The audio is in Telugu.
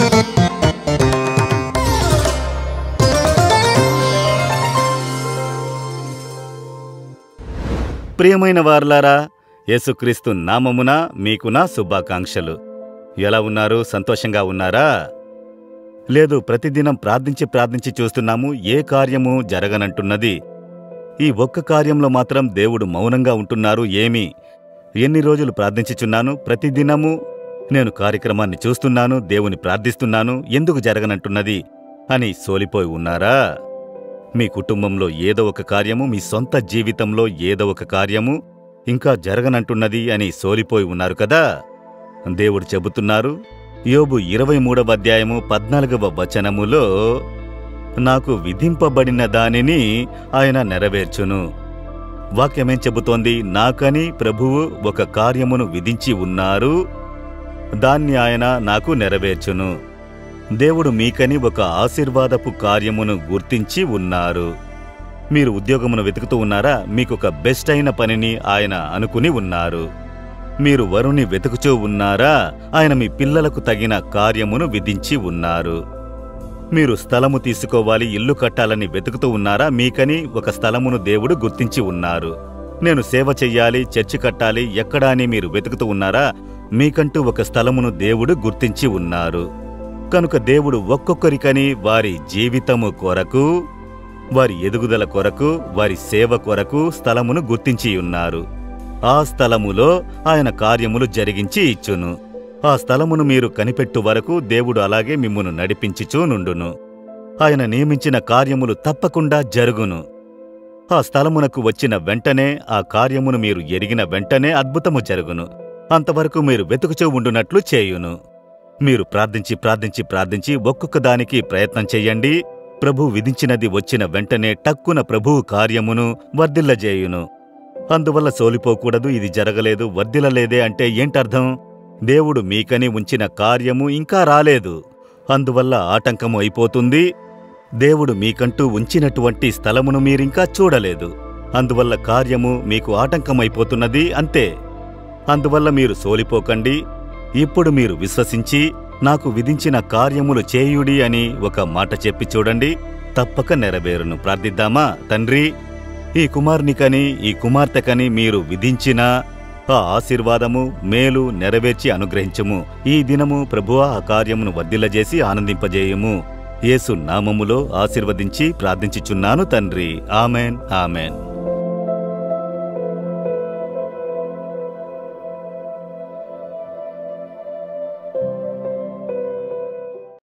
ప్రియమైన వారలారా, యేసుక్రీస్తు నామమున మీకు నా శుభాకాంక్షలు. ఎలా ఉన్నారు? సంతోషంగా ఉన్నారా? లేదు, ప్రతిదినం ప్రార్థించి చూస్తున్నాము, ఏ కార్యము జరగనంటున్నది. ఈ ఒక్క కార్యంలో మాత్రం దేవుడు మౌనంగా ఉంటున్నారు. ఏమి? ఎన్ని రోజులు ప్రార్థించుచున్నాను, ప్రతిదినము నేను కార్యక్రమాన్ని చూస్తున్నాను, దేవుని ప్రార్థిస్తున్నాను, ఎందుకు జరగనంటున్నది అని సోలిపోయి ఉన్నారా? మీ కుటుంబంలో ఏదో ఒక కార్యము, మీ సొంత జీవితంలో ఏదో ఒక కార్యము ఇంకా జరగనంటున్నది అని సోలిపోయి ఉన్నారు కదా. దేవుడు చెబుతున్నారు, యోబు 23వ అధ్యాయము 14వ వచనములో, నాకు విధింపబడిన దానిని ఆయన నెరవేర్చును. వాక్యమేం చెబుతోంది? నాకని ప్రభువు ఒక కార్యమును విధించి ఉన్నారు, దాన్ని ఆయన నాకు నెరవేర్చును. దేవుడు మీకని ఒక ఆశీర్వాదపు కార్యమును గుర్తించి ఉన్నారు. మీరు ఉద్యోగమును వెతుకుతూ ఉన్నారా? మీకొక బెస్ట్ అయిన పనిని ఆయన అనుకుని ఉన్నారు. మీరు వరుని వెతుకుచూ ఉన్నారా? ఆయన మీ పిల్లలకు తగిన కార్యమును విధించి ఉన్నారు. మీరు స్థలము తీసుకోవాలి, ఇల్లు కట్టాలని వెతుకుతూ ఉన్నారా? మీకని ఒక స్థలమును దేవుడు గుర్తించి ఉన్నారు. నేను సేవ చెయ్యాలి, చర్చి కట్టాలి, ఎక్కడా అని మీరు వెతుకుతూ ఉన్నారా? మీకంటూ ఒక స్థలమును దేవుడు గుర్తించి ఉన్నారు. కనుక దేవుడు ఒక్కొక్కరికని వారి జీవితము కొరకు, వారి ఎదుగుదల కొరకు, వారి సేవ కొరకు స్థలమును గుర్తించి ఉన్నారు. ఆ స్థలములో ఆయన కార్యములు జరిగించి ఇచ్చును. ఆ స్థలమును మీరు కనిపెట్టు వరకు దేవుడు అలాగే మిమ్మును నడిపించుచూ నుండును. ఆయన నియమించిన కార్యములు తప్పకుండా జరుగును. ఆ స్థలమునకు వచ్చిన వెంటనే, ఆ కార్యమును మీరు ఎరిగిన వెంటనే అద్భుతము జరుగును. అంతవరకు మీరు వెతుకుచూ ఉండునట్లు చేయును. మీరు ప్రార్థించి ఒక్కొక్క దానికి ప్రయత్నం చెయ్యండి. ప్రభు విధించినది వచ్చిన వెంటనే టక్కున ప్రభువు కార్యమును వర్ధిల్లజేయును. అందువల్ల సోలిపోకూడదు. ఇది జరగలేదు, వర్ధిల్లలేదే అంటే ఏంటర్థం? దేవుడు మీకని ఉంచిన కార్యము ఇంకా రాలేదు, అందువల్ల ఆటంకము అయిపోతుంది. దేవుడు మీకంటూ ఉంచినటువంటి స్థలమును మీరింకా చూడలేదు, అందువల్ల కార్యము మీకు ఆటంకమైపోతున్నది, అంతే. అందువల్ల మీరు సోలిపోకండి. ఇప్పుడు మీరు విశ్వసించి నాకు విధించిన కార్యములు చేయుడి అని ఒక మాట చెప్పి చూడండి, తప్పక నెరవేరును. ప్రార్థిద్దామా? తండ్రి, ఈ కుమారునికని, ఈ కుమార్తెకని మీరు విధించిన ఆ ఆశీర్వాదము, మేలు నెరవేర్చి అనుగ్రహించుము. ఈ దినము ప్రభువా ఆ కార్యమును వర్ధిల్లజేసి ఆనందింపజేయుము. యేసు నామములో ఆశీర్వదించి ప్రార్థించుచున్నాను తండ్రి. Amen, amen.